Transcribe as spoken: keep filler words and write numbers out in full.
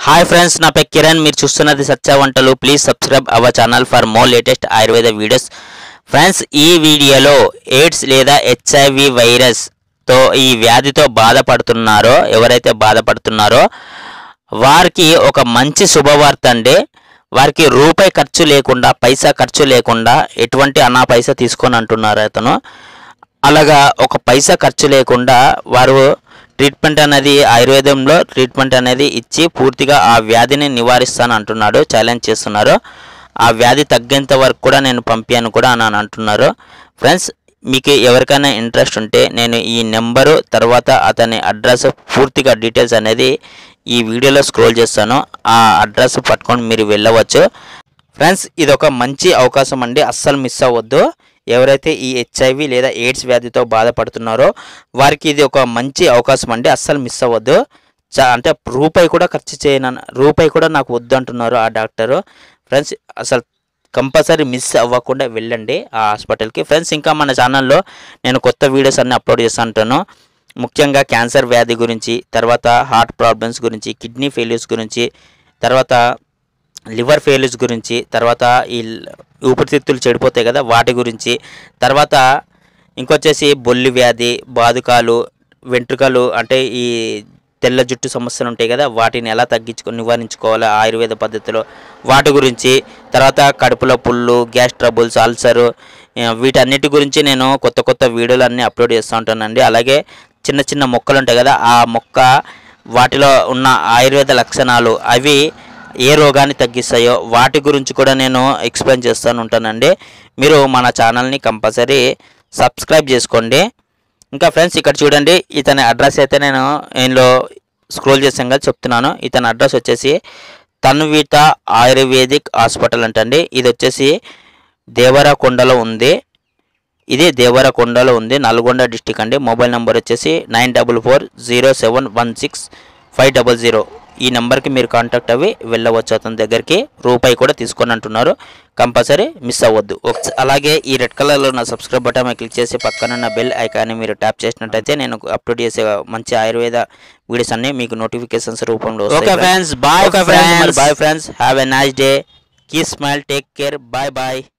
Hi friends, నా పేరు కిరణ్. మీరు చూస్తున్నది సత్య వంటలు. Please subscribe our channel for more latest Ayurveda videos. Friends, ఈ వీడియోలో ఎయిడ్స్ లేదా హెచ్ఐవి వైరస్తో ఈ వ్యాధితో బాధపడుతున్నారో ఎవరైతే బాధపడుతున్నారో వారికి ఒక మంచి శుభవార్త అండి. వారికి రూపాయి ఖర్చు లేకుండా, పైసా ఖర్చు లేకుండా, ఎటువంటి అన్నా పైసా తీసుకొని అంటున్నారు అతను. అలాగా ఒక పైసా ఖర్చు లేకుండా వారు ట్రీట్మెంట్ అనేది ఆయుర్వేదంలో ట్రీట్మెంట్ అనేది ఇచ్చి పూర్తిగా ఆ వ్యాధిని నివారిస్తాను అంటున్నాడు, ఛాలెంజ్ చేస్తున్నారు. ఆ వ్యాధి తగ్గేంత వరకు కూడా నేను పంపాను కూడా అని అంటున్నారు. ఫ్రెండ్స్, మీకు ఎవరికైనా ఇంట్రెస్ట్ ఉంటే నేను ఈ నెంబరు తర్వాత అతని అడ్రస్ పూర్తిగా డీటెయిల్స్ అనేది ఈ వీడియోలో స్క్రోల్ చేస్తాను. ఆ అడ్రస్ పట్టుకొని మీరు వెళ్ళవచ్చు. ఫ్రెండ్స్, ఇది ఒక మంచి అవకాశం అండి, అస్సలు మిస్ అవ్వద్దు. ఎవరైతే ఈ హెచ్ఐవి లేదా ఎయిడ్స్ వ్యాధితో బాధపడుతున్నారో వారికి ఇది ఒక మంచి అవకాశం అండి, అస్సలు మిస్ అవ్వద్దు. చా అంటే రూపాయి కూడా ఖర్చు చేయను, రూపాయి కూడా నాకు వద్దు అంటున్నారు ఆ డాక్టరు. ఫ్రెండ్స్, అసలు కంపల్సరీ మిస్ అవ్వకుండా వెళ్ళండి ఆ హాస్పిటల్కి. ఫ్రెండ్స్, ఇంకా మన ఛానల్లో నేను కొత్త వీడియోస్ అన్నీ అప్లోడ్ చేస్తూ ఉంటాను. ముఖ్యంగా క్యాన్సర్ వ్యాధి గురించి, తర్వాత హార్ట్ ప్రాబ్లమ్స్ గురించి, కిడ్నీ ఫెయిల్యూర్స్ గురించి, తర్వాత లివర్ ఫెయిల్యూర్స్ గురించి, తర్వాత ఈ ఊపిరితిత్తులు చెడిపోతాయి కదా వాటి గురించి, తర్వాత ఇంకొచ్చేసి బొల్లి వ్యాధి, బాదుకాలు, వెంట్రుకలు అంటే ఈ తెల్ల జుట్టు సమస్యలు ఉంటాయి కదా వాటిని ఎలా తగ్గించుకో నివారించుకోవాలి ఆయుర్వేద పద్ధతిలో వాటి గురించి, తర్వాత కడుపులో పుళ్ళు, గ్యాస్ ట్రబుల్స్, అల్సరు, వీటన్నిటి గురించి నేను కొత్త కొత్త వీడియోలు అన్నీ అప్లోడ్ చేస్తూ ఉంటానండి. అలాగే చిన్న చిన్న మొక్కలు ఉంటాయి కదా ఆ మొక్క వాటిలో ఉన్న ఆయుర్వేద లక్షణాలు అవి ఏ రోగాన్ని తగ్గిస్తాయో వాటి గురించి కూడా నేను ఎక్స్ప్లెయిన్ చేస్తూ ఉంటానండి. మీరు మన ఛానల్ని కంపల్సరీ సబ్స్క్రైబ్ చేసుకోండి. ఇంకా ఫ్రెండ్స్, ఇక్కడ చూడండి, ఇతని అడ్రస్ అయితే నేను ఇందులో స్క్రోల్ చేసాం కదా చెప్తున్నాను. ఇతని అడ్రస్ వచ్చేసి తన్విత ఆయుర్వేదిక్ హాస్పిటల్ అంటండి. ఇది వచ్చేసి దేవరకొండలో ఉంది. ఇది దేవరకొండలో ఉంది, నల్గొండ డిస్టిక్ అండి. మొబైల్ నెంబర్ వచ్చేసి nine double four zero seven one six five double zero. ఈ నెంబర్కి మీరు కాంటాక్ట్ అవి వెళ్ళవచ్చు అతని దగ్గరికి. రూపాయి కూడా తీసుకొని అంటున్నారు, కంపల్సరీ మిస్ అవ్వద్దు. అలాగే ఈ రెడ్ కలర్లో ఉన్న సబ్స్క్రైబ్ బటన్ క్లిక్ చేసి పక్కనున్న బెల్ ఐకాన్ని మీరు ట్యాప్ చేసినట్టయితే నేను అప్లోడ్ చేసే మంచి ఆయుర్వేద వీడియోస్ అన్ని మీకు నోటిఫికేషన్స్ రూపంలో వస్తాయి. Okay friends, bye friends, bye friends, have a nice day, keep smile, take care, bye bye.